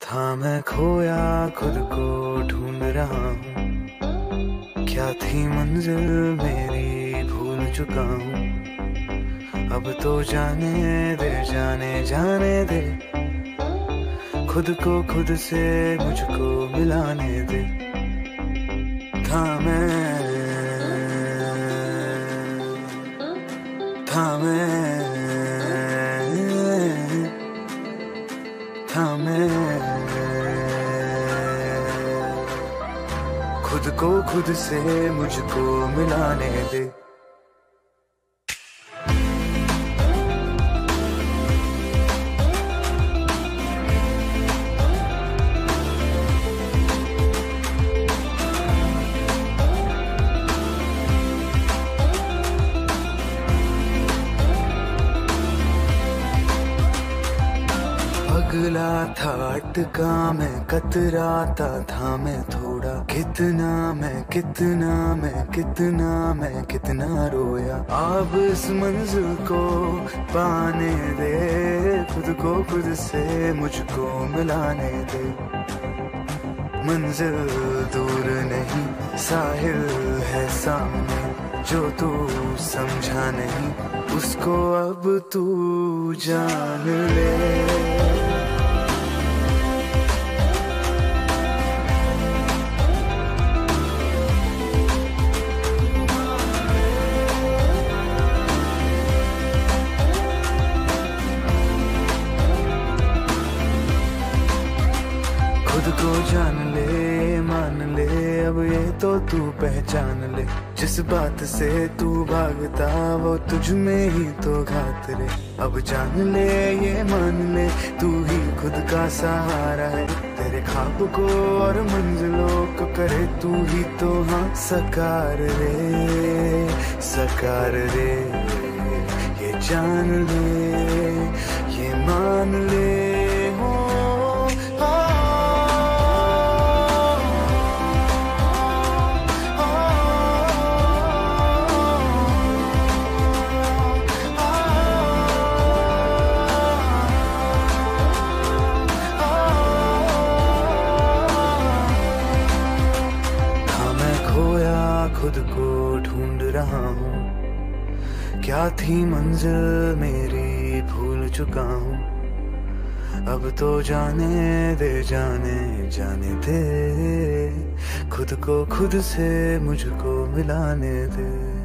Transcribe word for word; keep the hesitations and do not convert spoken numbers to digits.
था मैं खोया खुद को ढूंढ रहा हूँ, क्या थी मंजिल मेरी भूल चुका हूँ। अब तो जाने दे जाने जाने दे, खुद को खुद से मुझको मिलाने दे। था मैं था मैं था मैं खुद को खुद से मुझको मिलाने दे। पगला था अटका मैं, कतराता था मैं थोड़ा, कितना मैं कितना मैं कितना मैं कितना रोया। अब इस मंजिल को पाने दे, खुद को खुद से मुझको मिलाने दे। मंजिल दूर नहीं साहिल है सामने, जो तू समझा नहीं उसको अब तू जान ले। खुद को जान ले मान ले, अब ये तो तू पहचान ले। जिस बात से तू भागता वो तुझ में ही तो घात रे। अब जान ले ये मान ले, तू ही खुद का सहारा है। तेरे ख्वाब को और मंजिलों को करे तू ही तो हाँ सकार रे सकार रे। ये जान ले ये मान ले हो खुद को ढूंढ रहा हूँ, क्या थी मंजिल मेरी भूल चुका हूँ। अब तो जाने दे जाने जाने दे, खुद को खुद से मुझको मिलाने दे।